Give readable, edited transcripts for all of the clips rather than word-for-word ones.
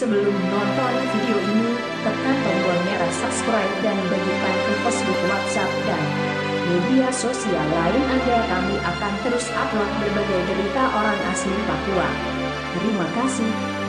Sebelum nonton video ini, tekan tombol merah subscribe dan bagikan ke Facebook, WhatsApp, dan media sosial lain Anda. Kami akan terus upload berbagai berita orang asli Papua. Terima kasih.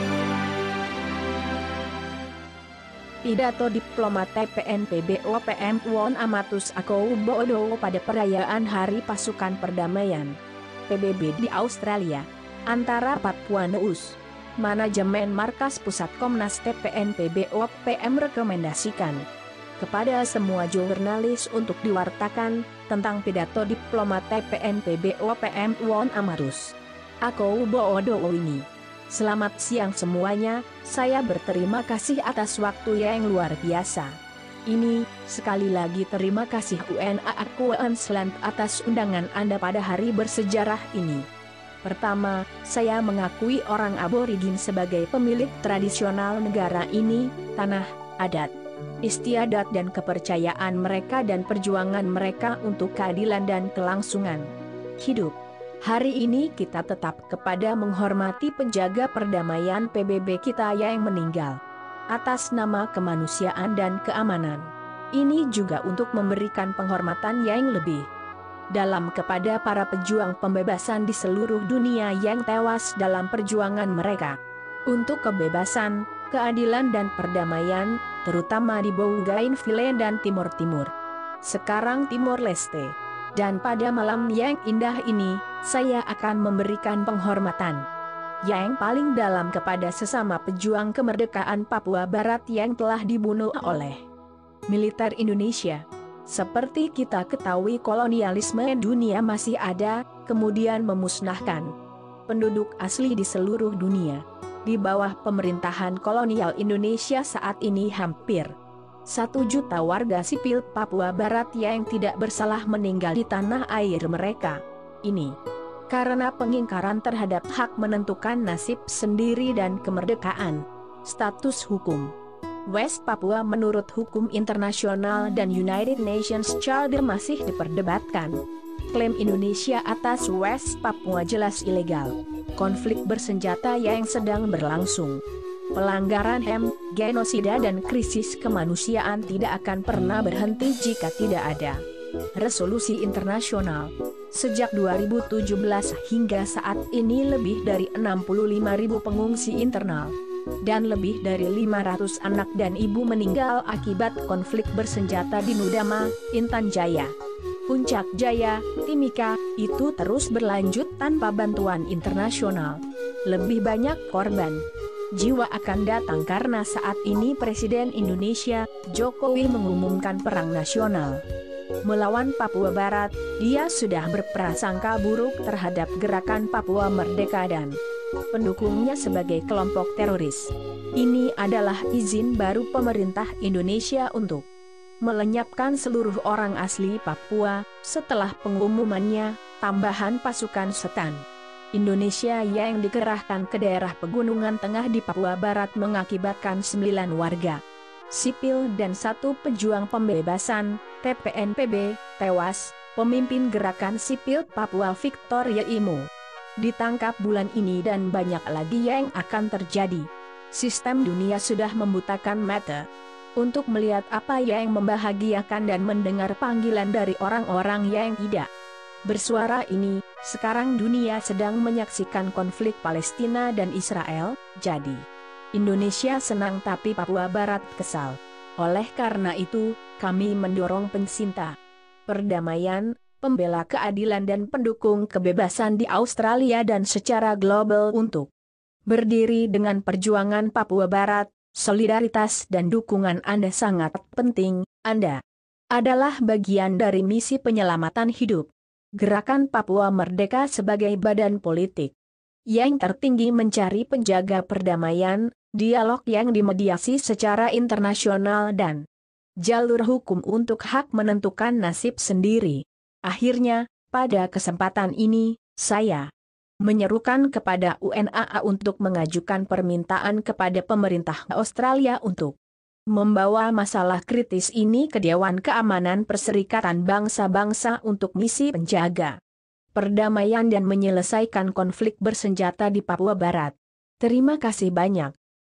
Pidato diplomat TPNPB OPM Won Amatus Akou Bodo pada perayaan Hari Pasukan Perdamaian PBB di Australia antara Papua Neus. Manajemen Markas Pusat Komnas TPNPB OPM rekomendasikan kepada semua jurnalis untuk diwartakan tentang pidato diplomat TPNPB OPM Won Amatus Akou Bodo ini. Selamat siang semuanya, saya berterima kasih atas waktu yang luar biasa ini. Sekali lagi terima kasih UNA Queensland atas undangan Anda pada hari bersejarah ini. Pertama, saya mengakui orang aborigin sebagai pemilik tradisional negara ini, tanah, adat, istiadat dan kepercayaan mereka dan perjuangan mereka untuk keadilan dan kelangsungan hidup. Hari ini kita tetap kepada menghormati penjaga perdamaian PBB kita yang meninggal atas nama kemanusiaan dan keamanan. Ini juga untuk memberikan penghormatan yang lebih dalam kepada para pejuang pembebasan di seluruh dunia yang tewas dalam perjuangan mereka untuk kebebasan, keadilan dan perdamaian, terutama di Bougainville dan Timur Timur, sekarang Timor Leste. Dan pada malam yang indah ini, saya akan memberikan penghormatan yang paling dalam kepada sesama pejuang kemerdekaan Papua Barat yang telah dibunuh oleh militer Indonesia. Seperti kita ketahui, kolonialisme dunia masih ada, kemudian memusnahkan penduduk asli di seluruh dunia. Di bawah pemerintahan kolonial Indonesia saat ini hampir 1 juta warga sipil Papua Barat yang tidak bersalah meninggal di tanah air mereka ini karena pengingkaran terhadap hak menentukan nasib sendiri dan kemerdekaan status hukum West Papua menurut hukum internasional dan United Nations Charter masih diperdebatkan. Klaim Indonesia atas West Papua jelas ilegal. Konflik bersenjata yang sedang berlangsung. Pelanggaran HAM, genosida dan krisis kemanusiaan tidak akan pernah berhenti jika tidak ada resolusi internasional. Sejak 2017 hingga saat ini lebih dari 65.000 pengungsi internal dan lebih dari 500 anak dan ibu meninggal akibat konflik bersenjata di Nudama, Intan Jaya, Puncak Jaya, Timika, itu terus berlanjut tanpa bantuan internasional. Lebih banyak korban jiwa akan datang karena saat ini Presiden Indonesia, Jokowi mengumumkan perang nasional melawan Papua Barat. Dia sudah berprasangka buruk terhadap gerakan Papua Merdeka dan pendukungnya sebagai kelompok teroris. Ini adalah izin baru pemerintah Indonesia untuk melenyapkan seluruh orang asli Papua setelah pengumumannya tambahan pasukan setan Indonesia yang dikerahkan ke daerah pegunungan tengah di Papua Barat mengakibatkan 9 warga sipil dan 1 pejuang pembebasan TPNPB tewas. Pemimpin gerakan sipil Papua Victoria Imo ditangkap bulan ini dan banyak lagi yang akan terjadi. Sistem dunia sudah membutakan mata untuk melihat apa yang membahagiakan dan mendengar panggilan dari orang-orang yang tidak bersuara ini. Sekarang dunia sedang menyaksikan konflik Palestina dan Israel, jadi Indonesia senang tapi Papua Barat kesal. Oleh karena itu, kami mendorong pencinta perdamaian, pembela keadilan dan pendukung kebebasan di Australia dan secara global untuk berdiri dengan perjuangan Papua Barat. Solidaritas dan dukungan Anda sangat penting. Anda adalah bagian dari misi penyelamatan hidup Gerakan Papua Merdeka sebagai badan politik yang tertinggi mencari penjaga perdamaian, dialog yang dimediasi secara internasional dan jalur hukum untuk hak menentukan nasib sendiri. Akhirnya, pada kesempatan ini, saya menyerukan kepada UNA untuk mengajukan permintaan kepada pemerintah Australia untuk membawa masalah kritis ini ke Dewan Keamanan Perserikatan Bangsa-Bangsa untuk misi penjaga perdamaian dan menyelesaikan konflik bersenjata di Papua Barat. Terima kasih banyak.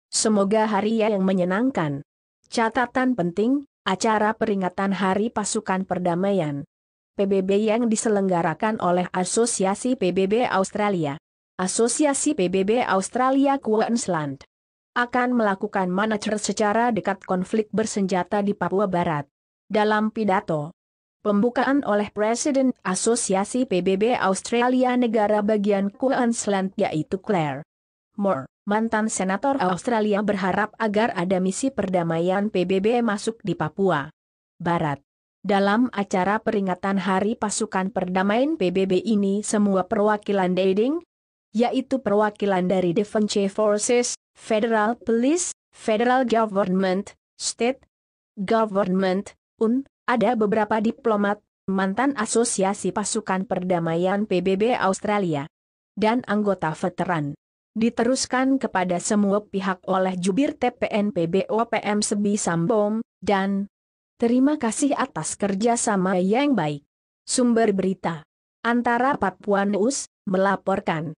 Semoga hari yang menyenangkan. Catatan penting, acara peringatan Hari Pasukan Perdamaian PBB yang diselenggarakan oleh Asosiasi PBB Australia. Asosiasi PBB Australia Queensland akan melakukan monitor secara dekat konflik bersenjata di Papua Barat. Dalam pidato pembukaan oleh Presiden Asosiasi PBB Australia negara bagian Queensland yaitu Claire Moore, mantan senator Australia berharap agar ada misi perdamaian PBB masuk di Papua Barat. Dalam acara peringatan Hari Pasukan Perdamaian PBB ini semua perwakilan dating, yaitu perwakilan dari Defense Forces, Federal Police, Federal Government, State Government, ada beberapa diplomat, mantan Asosiasi Pasukan Perdamaian PBB Australia, dan anggota veteran. Diteruskan kepada semua pihak oleh jubir TPN PBOPM Sebi Sambom, dan terima kasih atas kerjasama yang baik. Sumber berita Antara Papua News melaporkan.